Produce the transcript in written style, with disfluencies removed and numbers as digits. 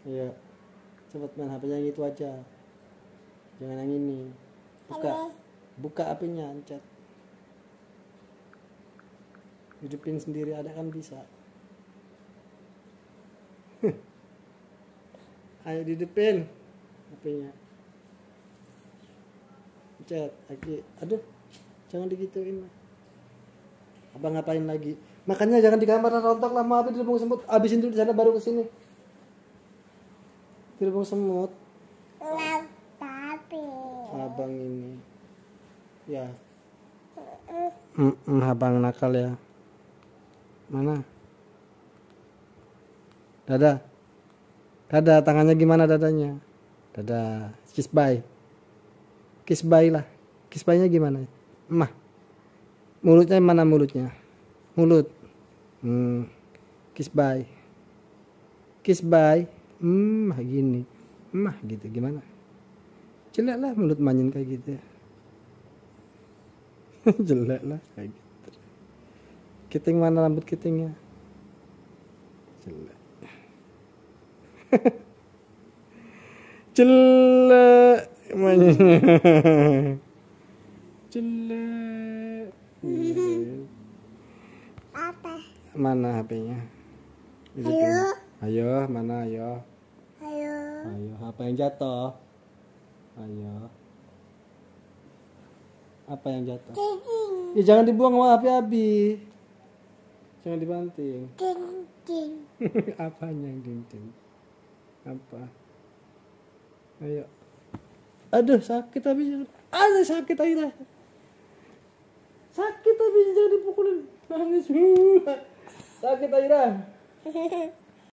Iya. Cepet main HP-nya yang itu aja. Jangan yang ini. Buka HP-nya, chat. Hidupin sendiri ada kan bisa. Ayo dihidupin HP-nya. Chat lagi. Aduh, jangan digituin. Abang ngapain lagi? Makanya jangan di kamar rontok lama habis di lubung semut. Habisin dulu di sana baru ke sini. Di lubung semut. Tapi Abang ini. Ya. Abang nakal ya. Mana? Dadah. Dadah, tangannya gimana dadanya? Dadah. Kiss bye. Kiss bye lah. Kiss bye-nya gimana? Mah. Mulutnya mana mulutnya? Mulut. Kiss bye. Kiss bye. Gini. Mah gitu gimana? Jelek lah mulut manyin kayak gitu ya. Jelek lah kayak gitu. Kiting mana rambut kitingnya? Jelek. Jelek mainnya. Jelek. apa? Mana HP-nya? Ayo, mana ayo? Ayo, apa yang jatuh? Ayo. Apa yang jatuh? Ya jangan dibuang sama api-api. Jangan dibanting. Apanya yang dinding? Apa? Ayo. Aduh, sakit habis. Aduh, sakit Aira. Sakit habis jangan dipukulin. Nangis. Sakit Aira.